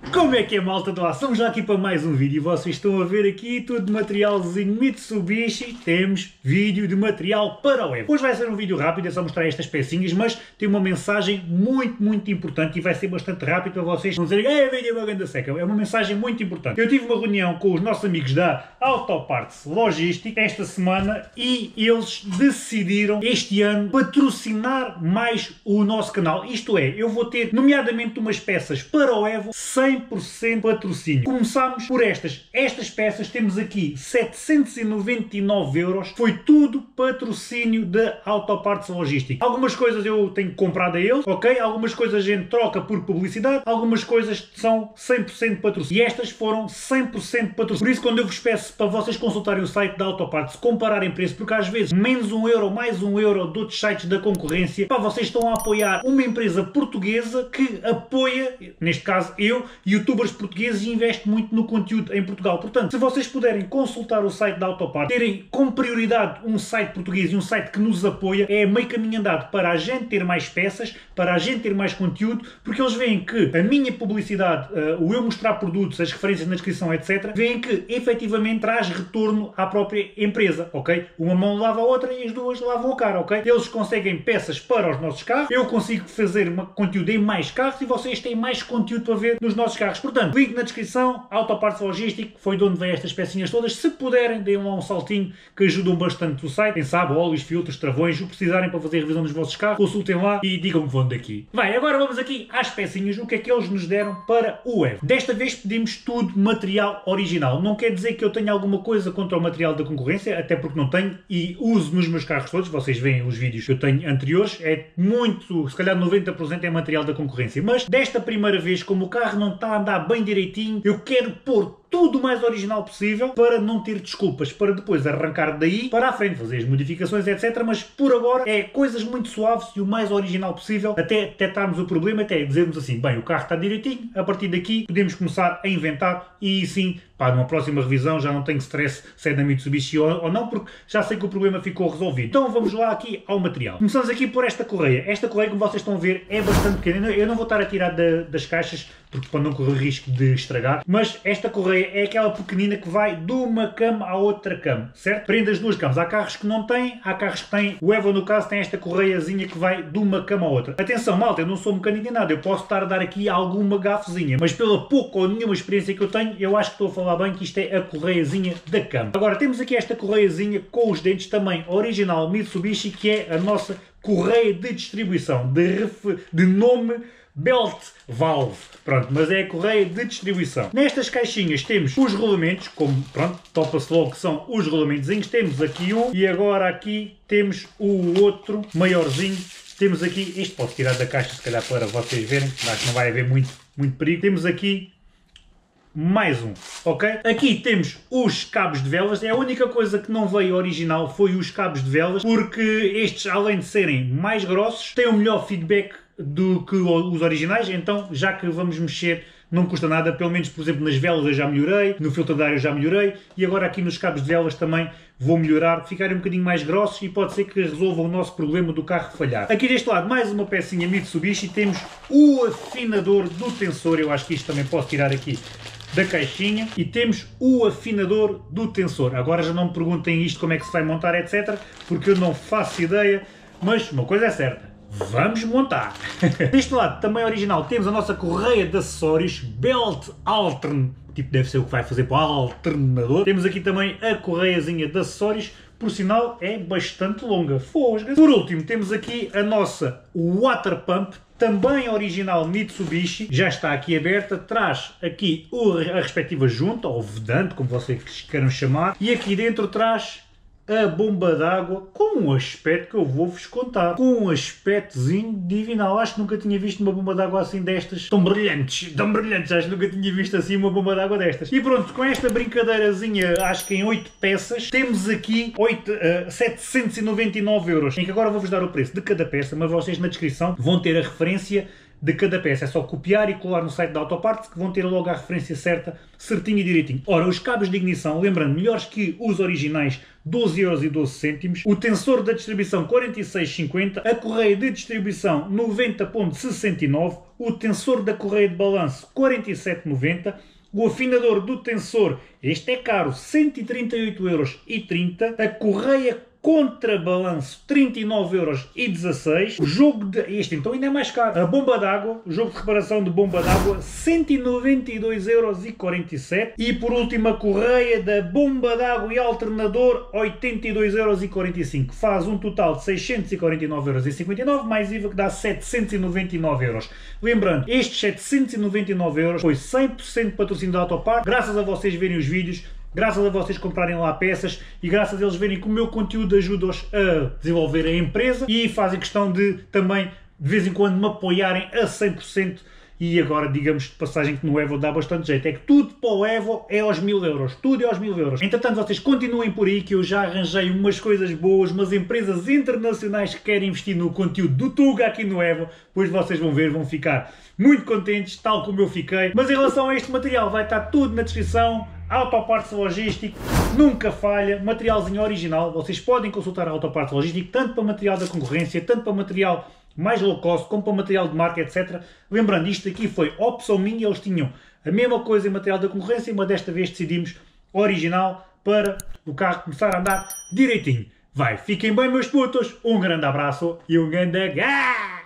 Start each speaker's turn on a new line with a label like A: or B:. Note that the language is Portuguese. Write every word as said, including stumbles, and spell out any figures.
A: Como é que é, malta do ar? Estamos já aqui para mais um vídeo e vocês estão a ver aqui tudo de materialzinho Mitsubishi. Temos vídeo de material para o Evo. Hoje vai ser um vídeo rápido, é só mostrar estas pecinhas, mas tem uma mensagem muito, muito importante e vai ser bastante rápido para vocês não dizerem é vídeo uma ganda seca. É uma mensagem muito importante. Eu tive uma reunião com os nossos amigos da Autoparts Logística esta semana e eles decidiram este ano patrocinar mais o nosso canal. Isto é, eu vou ter nomeadamente umas peças para o Evo cem por cento patrocínio. Começamos por estas. Estas peças temos aqui setecentos e noventa e nove euros. Foi tudo patrocínio da Autoparts Logística. Algumas coisas eu tenho comprado a eles, ok? Algumas coisas a gente troca por publicidade. Algumas coisas são cem por cento patrocínio. E estas foram cem por cento patrocínio. Por isso, quando eu vos peço para vocês consultarem o site da Autoparts, compararem preço, porque às vezes menos um euro, mais um euro de outros sites da concorrência, pá, vocês estão a apoiar uma empresa portuguesa que apoia, neste caso eu, youtubers portugueses e investe muito no conteúdo em Portugal. Portanto, se vocês puderem consultar o site da Autoparts, terem como prioridade um site português e um site que nos apoia, é meio caminho andado para a gente ter mais peças, para a gente ter mais conteúdo, porque eles veem que a minha publicidade, uh, o eu mostrar produtos, as referências na descrição, etcétera, veem que efetivamente traz retorno à própria empresa, ok? Uma mão lava a outra e as duas lavam a cara, ok? Eles conseguem peças para os nossos carros, eu consigo fazer uma, conteúdo em mais carros e vocês têm mais conteúdo para ver nos nossos carros. Portanto, link na descrição, Autoparts Logística, foi de onde vêm estas pecinhas todas. Se puderem, deem lá um saltinho que ajudam bastante o site. Quem sabe, óleos, filtros, travões, o que precisarem para fazer a revisão dos vossos carros, consultem lá e digam que vão daqui. Vai, agora vamos aqui às pecinhas, o que é que eles nos deram para o Evo. Desta vez pedimos tudo material original. Não quer dizer que eu tenha alguma coisa contra o material da concorrência, até porque não tenho e uso nos meus carros todos. Vocês veem os vídeos que eu tenho anteriores, é muito, se calhar noventa por cento é material da concorrência. Mas desta primeira vez, como o carro não está a andar bem direitinho, eu quero pôr tudo o mais original possível para não ter desculpas, para depois arrancar daí para a frente, fazer as modificações, etcétera. Mas por agora é coisas muito suaves e o mais original possível, até detectarmos o problema, até dizermos assim, bem, o carro está direitinho, a partir daqui podemos começar a inventar e sim, pá, numa próxima revisão já não tenho stress se é da Mitsubishi ou, ou não, porque já sei que o problema ficou resolvido. Então vamos lá aqui ao material. Começamos aqui por esta correia. Esta correia, como vocês estão a ver, é bastante pequena. Eu não vou estar a tirar da, das caixas, porque para não correr risco de estragar, mas esta correia é aquela pequenina que vai de uma cama à outra cama, certo? Prende as duas camas. Há carros que não têm, há carros que têm. O Evo, no caso, tem esta correiazinha que vai de uma cama à outra. Atenção, malta, eu não sou mecânico nem nada, eu posso estar a dar aqui alguma gafezinha, mas pela pouca ou nenhuma experiência que eu tenho, eu acho que estou a falar bem que isto é a correiazinha da cama. Agora, temos aqui esta correiazinha com os dentes também original Mitsubishi, que é a nossa correia de distribuição, de, de nome Belt Valve, pronto, mas é a correia de distribuição. Nestas caixinhas temos os rolamentos, como, pronto, topa-se logo que são os rolamentozinhos. Temos aqui um e agora aqui temos o outro maiorzinho. Temos aqui, isto posso tirar da caixa se calhar para vocês verem, acho que não vai haver muito, muito perigo. Temos aqui mais um, ok? Aqui temos os cabos de velas. É a única coisa que não veio original foi os cabos de velas, porque estes, além de serem mais grossos, têm um melhor feedback do que os originais. Então, já que vamos mexer, não custa nada. Pelo menos, por exemplo, nas velas eu já melhorei, no filtro de ar eu já melhorei e agora aqui nos cabos de velas também vou melhorar, ficarem um bocadinho mais grossos e pode ser que resolva o nosso problema do carro falhar. Aqui deste lado, mais uma pecinha Mitsubishi, temos o afinador do tensor. Eu acho que isto também posso tirar aqui da caixinha e temos o afinador do tensor. Agora já não me perguntem isto como é que se vai montar, etcétera, porque eu não faço ideia, mas uma coisa é certa, vamos montar! Deste lado, também original, temos a nossa correia de acessórios Belt Altern, tipo deve ser o que vai fazer para o alternador. Temos aqui também a correiazinha de acessórios, por sinal é bastante longa, fosga. Por último, temos aqui a nossa Water Pump, também original Mitsubishi, já está aqui aberta, traz aqui a respectiva junta, ou vedante, como vocês queiram chamar, e aqui dentro traz a bomba d'água com um aspecto que eu vou-vos contar. Com um aspectozinho divinal. Acho que nunca tinha visto uma bomba d'água assim destas. Tão brilhantes, tão brilhantes. Acho que nunca tinha visto assim uma bomba d'água destas. E pronto, com esta brincadeirazinha, acho que em oito peças, temos aqui oito, uh, setecentos e noventa e nove euros. Em que agora vou-vos dar o preço de cada peça, mas vocês na descrição vão ter a referência de cada peça. É só copiar e colar no site da Autoparts que vão ter logo a referência certa, certinho e direitinho. Ora, os cabos de ignição, lembrando, melhores que os originais, doze euros e doze cêntimos. O tensor da distribuição quarenta e seis cinquenta. A correia de distribuição noventa ponto sessenta e nove. O tensor da correia de balanço quarenta e sete noventa. O afinador do tensor, este é caro, cento e trinta e oito euros e trinta. A correia contrabalanço, trinta e nove euros e dezasseis. O jogo de... Este então ainda é mais caro. A bomba d'água, o jogo de reparação de bomba d'água, cento e noventa e dois euros e quarenta e sete. E por último a correia da bomba d'água e alternador, oitenta e dois euros e quarenta e cinco. Faz um total de seiscentos e quarenta e nove euros e cinquenta e nove, mais I V A, que dá setecentos e noventa e nove euros. Lembrando, estes setecentos e noventa e nove euros foi cem por cento patrocínio da Autopart, graças a vocês verem os vídeos, graças a vocês comprarem lá peças e graças a eles verem que o meu conteúdo ajuda-os a desenvolver a empresa e fazem questão de também de vez em quando me apoiarem a cem por cento. E agora, digamos de passagem que no Evo dá bastante jeito, é que tudo para o Evo é aos mil euros, tudo é aos mil euros. Entretanto, vocês continuem por aí que eu já arranjei umas coisas boas, umas empresas internacionais que querem investir no conteúdo do Tuga aqui no Evo, pois vocês vão ver, vão ficar muito contentes, tal como eu fiquei. Mas em relação a este material, vai estar tudo na descrição. Autoparts Logístico, nunca falha, materialzinho original. Vocês podem consultar a Autoparts Logístico, tanto para material da concorrência, tanto para material mais low cost, como para material de marca, etcétera. Lembrando, isto aqui foi opção minha, eles tinham a mesma coisa em material da concorrência, mas desta vez decidimos original para o carro começar a andar direitinho. Vai, fiquem bem meus putos, um grande abraço e um grande gás!